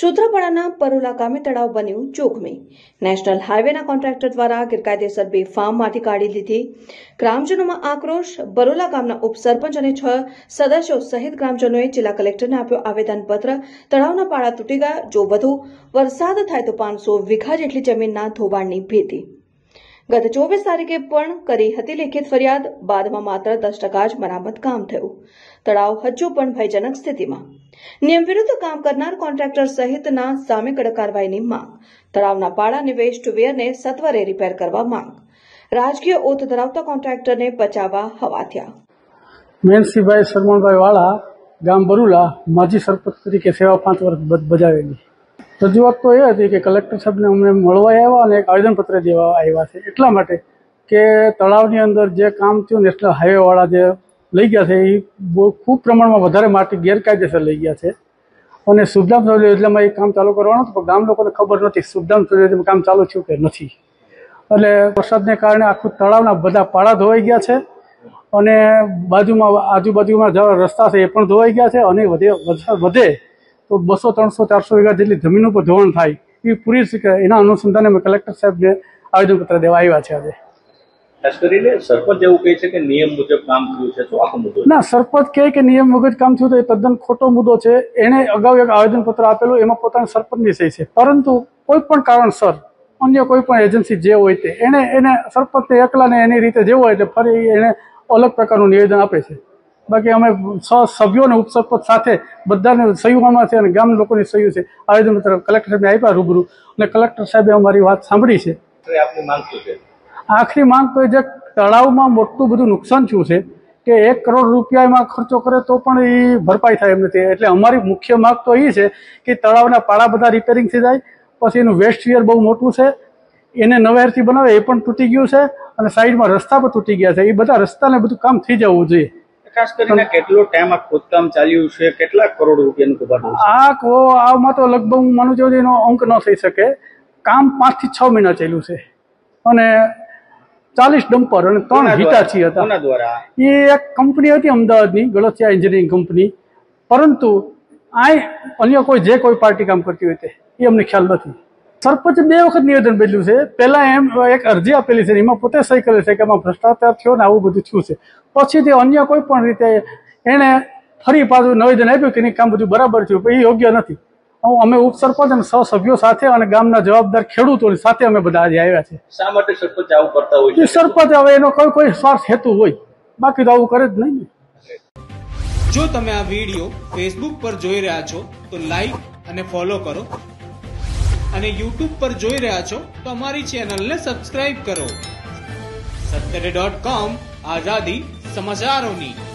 સૂત્રાપાડાના પરોલા ગામે તળાવ બન્યું જોખમી। નેશનલ હાઈવેના કોન્ટ્રાક્ટર દ્વારા ગેરકાયદેસર બેફામમાંથી કાઢી લીધી। ગ્રામજનોમાં આક્રોશ। બરોલા ગામના ઉપસરપંચ અને 6 સદસ્યો સહિત ગ્રામજનોએ જિલ્લા કલેક્ટરને આપ્યો આવેદનપત્ર। તળાવના પાળા તૂટી ગયા। જો વધુ વરસાદ થાય તો 500 વીઘા જેટલી જમીનના ધોવાણની ભીતિ। ગત 24 તારીખે પણ કરી હતી લેખિત ફરિયાદ। બાદમાં માત્ર 10% જ મરામત કામ થયું। તળાવ હજુ પણ ભયજનક સ્થિતિમાં। નિયમ વિરુદ્ધ કામ કરનાર કોન્ટ્રાક્ટર સહિતના સામે કડક કાર્યવાહીની માંગ। તળાવના પાળા અને વેસ્ટ વેરને સત્વરે રિપેર કરવા માંગ। રાજકીય ઓથ ધરાવતા કોન્ટ્રાક્ટરને બચાવવા હવાથિયા। મેનસીભાઈ સરમણભાઈ વાળા, ગામ બરુલા, માજી સરપંચ તરીકે સેવા 5 વર્ષ બજાવેલી। રજૂઆત તો એ હતી કે કલેક્ટર સાહેબને અમને મળવા આવ્યા અને એક આવેદનપત્ર દેવા આવ્યા છે, એટલા માટે કે તળાવની અંદર જે કામ થયું નેશનલ હાઈવેવાળા જે લઈ ગયા છે એ ખૂબ પ્રમાણમાં વધારે માટી ગેરકાયદેસર લઈ ગયા છે અને શુભધામ સૂર્ય યોજનામાં એ કામ ચાલુ કરવાનું હતું, પણ ગામ લોકોને ખબર નથી શુભધામ સૂર્ય યોજનામાં કામ ચાલુ થયું કે નથી। એટલે વરસાદને કારણે આખું તળાવના બધા પાળા ધોવાઈ ગયા છે અને આજુબાજુમાં જવા રસ્તા છે એ પણ ધોવાઈ ગયા છે અને વરસાદ વધે તો 200, 300, 400 વીઘા જેટલી જમીન ઉપર ધોવાણ થાય એ પૂરી શકે। એના અનુસંધાને અમે કલેક્ટર સાહેબને આવેદનપત્ર દેવા આવ્યા છે આજે। ખાસ કરીને સરપંચ એવું કહે છે કે નિયમ મુજબ કામ થયું છે, તો આખો મુદ્દો ના, સરપંચ કહે કે નિયમ મુજબ કામ થયું તો એ તદ્દન ખોટો મુદ્દો છે। એણે અગાઉ એક આવેદનપત્ર આપેલું, એમાં પોતાના સરપંચની સહી છે, પરંતુ કોઈ પણ કારણસર અન્ય કોઈ પણ એજન્સી જે હોય તે એને સરપંચને એકલાને એની રીતે જેવું હોય એટલે ફરી એને અલગ પ્રકારનું નિવેદન આપે છે। બાકી અમે સભ્યો અને ઉપસરપંચ સાથે બધાને સહયોગમાં છે અને ગામ લોકોની સહયોગ છે। આવેદનપત્ર કલેક્ટર સાહેબને આપ્યા રૂબરૂ અને કલેક્ટર સાહેબે અમારી વાત સાંભળી છે। આપની માંગ શું છે? આખરી માંગ તો જે તળાવમાં મોટું બધું નુકસાન થયું છે કે 1 કરોડ રૂપિયા એમાં ખર્ચો કરે તો પણ એ ભરપાઈ થાય એમ નથી। એટલે અમારી મુખ્ય માંગ તો એ છે કે તળાવના પાળા બધા રિપેરિંગ થઈ જાય, પછી એનું વેસ્ટ વેર બહુ મોટું છે એને નવેરથી બનાવે એ પણ તૂટી ગયું છે અને સાઈડમાં રસ્તા પણ તૂટી ગયા છે, એ બધા રસ્તાને બધું કામ થઈ જવું જોઈએ। ખાસ કરીને કેટલો ટાઈમ આ ખોદકામ ચાલ્યું છે, કેટલા કરોડ રૂપિયાનું કૌભાંડ છે? આમાં તો લગભગ હું માનું છું એનો અંક ન થઈ શકે। કામ 5 થી 6 મહિના ચાલ્યું છે અને 40 ડમ્પર અને 3 હિટાચી હતા। એ એક કંપની હતી અમદાવાદની, ગળથિયા એન્જિનિયરિંગ કંપની, પરંતુ અન્ય જે કોઈ પાર્ટી કામ કરતી હોય તે એ અમને ખ્યાલ નથી। સરપંચે 2 વખત નિવેદન બદલ્યું છે। પહેલા એમ એક અરજી આપેલી છે, એમાં પોતે સહી કરેલી છે કે આમાં ભ્રષ્ટાચાર થયો ને આવું બધું થયું છે। પછી તે અન્ય કોઈ પણ રીતે એને ફરી પાછું નિવેદન આપ્યું કે નહીં કામ બધું બરાબર થયું, પણ એ યોગ્ય નથી। અમે ઉપસરપંચ અને સભ્યો સાથે અને ગામના જવાબદાર ખેડૂતોની સાથે અમે બધા આજે આવ્યા છે। શા માટે સરપંચ આવું કરતા હોય છે? સરપંચ હવે એનો કોઈ સ્વાર્થ હેતુ હોય, બાકી તો આવું કરે જ નહીં। જો તમે આ વિડીયો ફેસબુક પર જોઈ રહ્યા છો તો લાઈક અને ફોલો કરો અને યુટ્યુબ પર જોઈ રહ્યા છો તો અમારી ચેનલને સબસ્ક્રાઇબ કરો। સત્તરે.com આઝાદી સમાચારોની।